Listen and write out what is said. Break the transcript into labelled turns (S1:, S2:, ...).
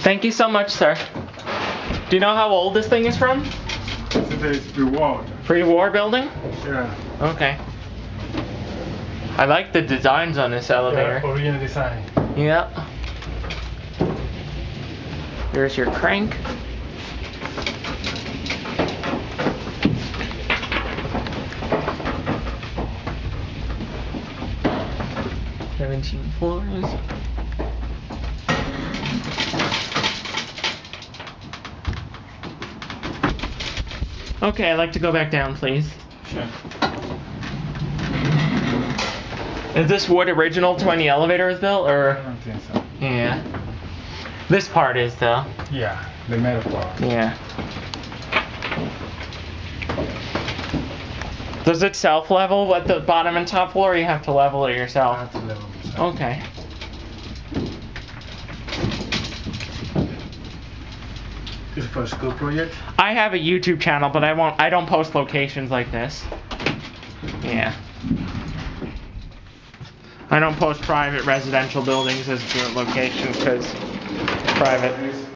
S1: Thank you so much, sir. Do you know how old this thing is from?
S2: It's pre-war.
S1: Pre-war building?
S2: Yeah.
S1: Okay. I like the designs on this elevator.
S2: Yeah, original design.
S1: Yep. There's your crank. "17 floors. Okay, I'd like to go back down, please.
S2: Sure.
S1: Is this wood original to when the elevator was built,
S2: I
S1: or?
S2: don't think so.
S1: Yeah. This part is, though.
S2: Yeah, the metal part.
S1: Yeah. Does it self-level at the bottom and top floor, or you have to level it yourself?
S2: That's a level design.
S1: Okay.
S2: This is for a school project?
S1: I have a YouTube channel, but I don't post locations like this. Yeah. I don't post private residential buildings as locations because private.